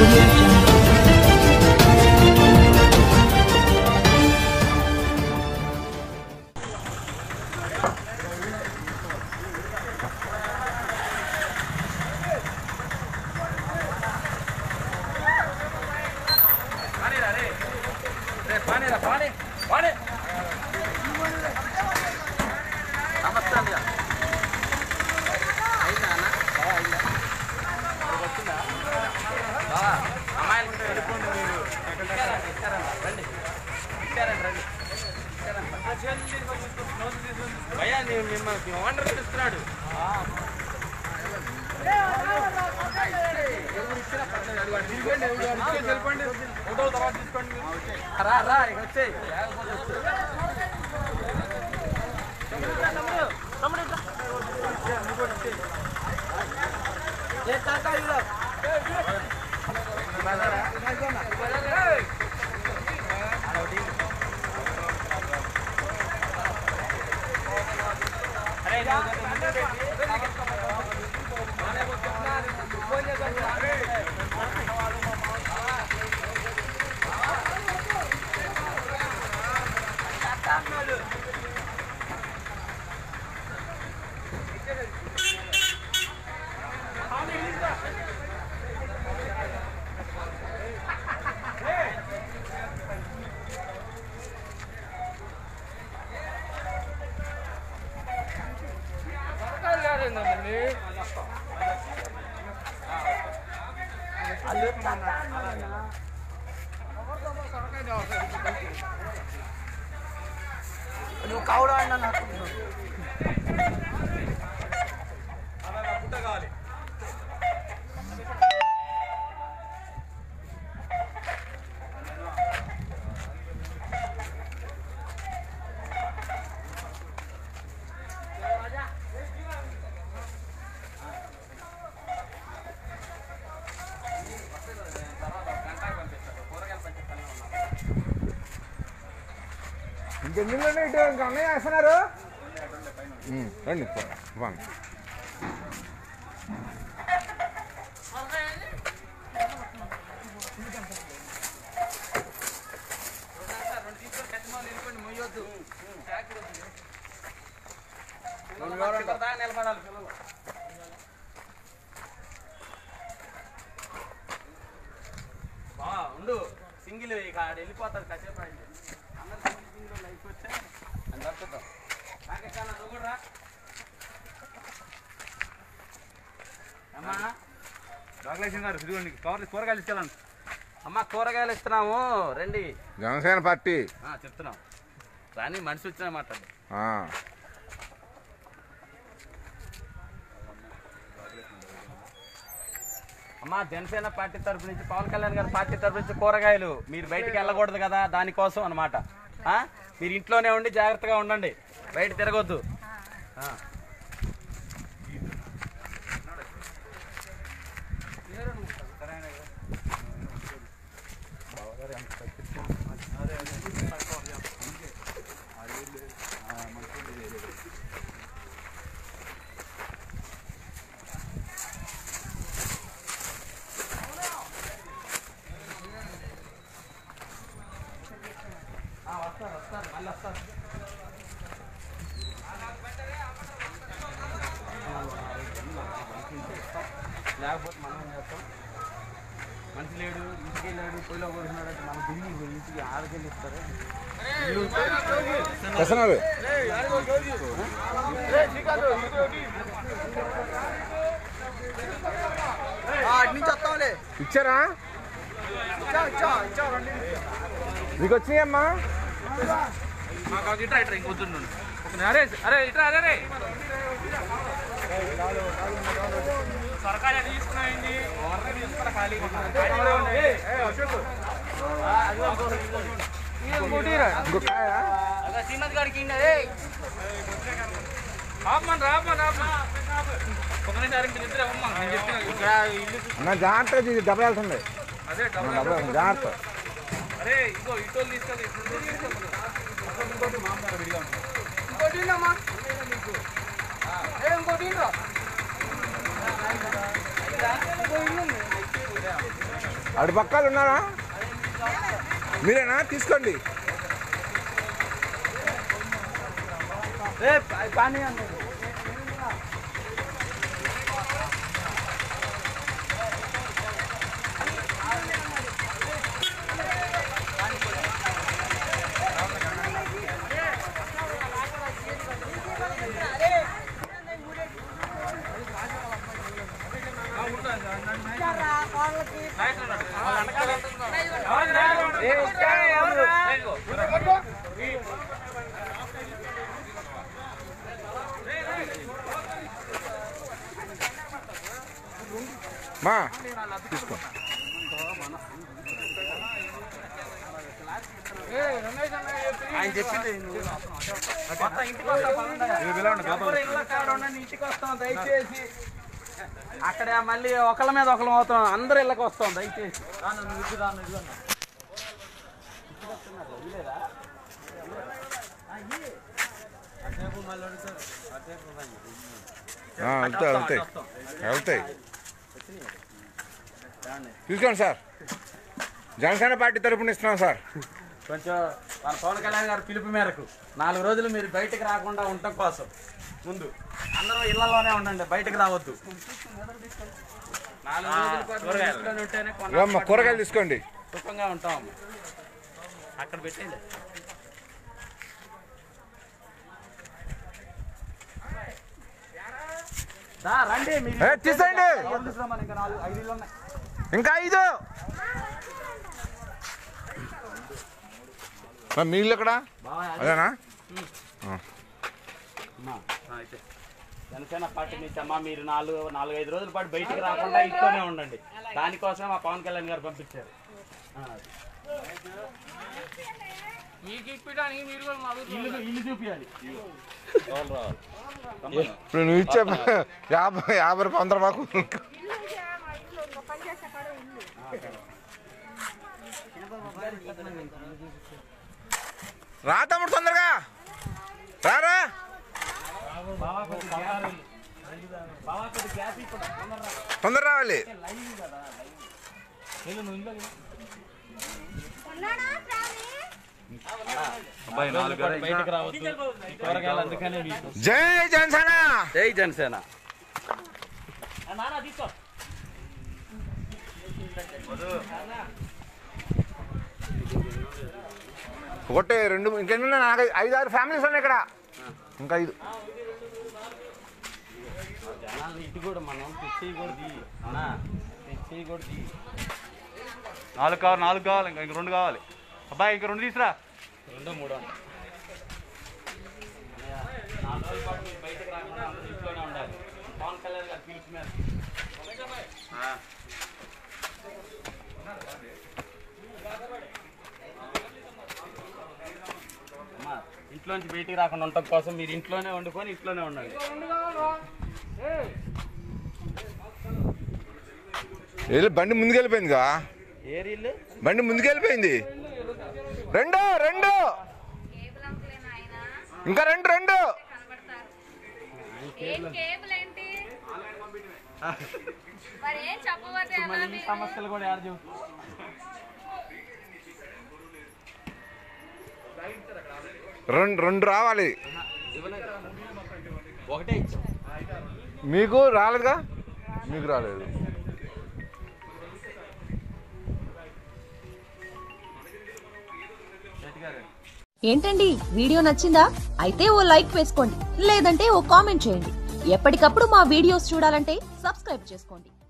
Audio Jungle. భయ్యా మిమ్మల్ని owner పిలుస్తున్నాడు. ఫోటో తర్వాత తీసుకోండి. రా రా వచ్చేయి. నువ్వు కావడం అన్నా నాకు కావాలి. ఇంకెందులోనే ఇటు ఇంకా అన్నయ్య వేస్తున్నారు. రండి బాగా నిలబడాలి పిల్లలు. ఉండు సింగిల్ ఇక ఆడ వెళ్ళిపోతారు కాసేపు అయింది. అందరు సింగిల్ లైఫ్ వచ్చా అని దొరుకుతాం. నువ్వు కూడా రా అమ్మా. రాఘలేశం గారు ఇదిగోండి కూరగాయలు ఇచ్చాను. అమ్మ కూరగాయలు ఇస్తున్నాము రండి. జనసేన పార్టీ చెప్తున్నాం రాని మనిషి వచ్చినా మాట్లాడు. అమ్మా జనసేన పార్టీ తరఫు నుంచి పవన్ కళ్యాణ్ గారి పార్టీ తరఫు నుంచి కూరగాయలు మీరు బయటికి వెళ్ళకూడదు కదా, దానికోసం అన్నమాట. మీరు ఇంట్లోనే ఉండి జాగ్రత్తగా ఉండండి, బయట తిరగొద్దు. వస్తారు మళ్ళీ వస్తారు. లేకపోతే మనం చేస్తాం. మనిషి లేడు, ఇంటికి వెళ్ళాడు, పొయ్యిలో కొడుతున్నాడు అంటే మన ఢిల్లీ ఇంటికి ఆడకెళ్ళి ఇస్తారు. ఇచ్చారా? మీకు వచ్చినాయమ్మా? ఇట్రా ఇట్రా ఇంకొద్దు. అరే అరే ఇట్రా అరే సర్కారు అది తీసుకున్నాయింది. తీసుకున్నా ఖాళీగా శ్రీమతి గారికి జాగ్రత్త డబ్బు వెళ్తుంది. అదే జాగ్రత్త. అరే ఇంకో ఇటోలు తీసుకెళ్ళి ఇంకోటి మామూలు విడిగా ఉంటుంది. ఇంకోటి ఇంకో ఇల్లు అటు పక్కలు ఉన్నారా? మీరేనా? తీసుకోండి. మా తీసుకో. ఆయన చెప్పింది ఇంటికి వస్తాం దయచేసి. అక్కడ మళ్ళీ ఒకళ్ళ మీద ఒకళ్ళం అవుతాం, అందరు ఇళ్ళకి వస్తాం దయచేసి. వెళ్తాయి వెళ్తాయి. తీసుకోండి సార్. జనసేన పార్టీ తరఫున ఇస్తున్నాం సార్. కొంచెం మన పవన్ కళ్యాణ్ గారి పిలుపు మేరకు 4 రోజులు మీరు బయటకు రాకుండా ఉండటం కోసం ముందు అందరూ ఇళ్లలోనే ఉండండి, బయటకు రావద్దు. 4 రోజుల పాటు ఇంట్లోనే ఉంటేనే కూరగాయలు తీసుకోండి. సుఖంగా ఉంటాం. అక్కడ పెట్టండి. రండి తీసేయండి. ఇంకా 5 మీ ఇల్లు ఎక్కడ? అదేనా? జనసేన పార్టీ నుంచి అమ్మా మీరు 4-5 రోజుల పాటు బయటికి రాకుండా ఇంట్లోనే ఉండండి. దానికోసం మా పవన్ కళ్యాణ్ గారు పంపించారు. ఇల్లు చూపించాలి. ఇప్పుడు నువ్వు ఇచ్చే 50 రూపాయలు మాకు. రా తమ్ముడు, తొందరగా రారా. తొందర రావాలి. జై జనసేన. జై జనసేన. ఒకటి 2 ఇంకెన్ని 5-6 ఫ్యామిలీస్ ఉన్నాయి ఇక్కడ. ఇంకా 5 జనాలు ఇటు కూడా మనం తెచ్చేయకూడదు. 4 కావాలి. ఇంకా 2 కావాలి. అబ్బాయి ఇంకా 2 తీసురా. 2-3 4 రోజుల పాటు మీరు బయటకు రాకుండా ఇంట్లోనే ఉండాలి. పవన్ కళ్యాణ్ గారు పిలుపు మీద ఇంట్లోంచి బయటికి రాకుండా ఉండటం కోసం మీరు ఇంట్లోనే వండుకొని ఇంట్లోనే ఉండండి. బండి ముందుకెళ్ళిపోయిందిగా. బండి ముందుకెళ్ళిపోయింది. 2 ఇంకా 2 సమస్యలు కూడా యాడ్ చేయ. రెండు రావాలి. ఒకటే ఇచ్చాం. మీకు రాలేదుగా? మీకు రాలేదు. ఏంటండి వీడియో నచ్చిందా? అయితే ఓ లైక్ వేసుకోండి, లేదంటే ఓ కామెంట్ చేయండి. ఎప్పటికప్పుడు మా వీడియోస్ చూడాలంటే సబ్స్క్రైబ్ చేసుకోండి.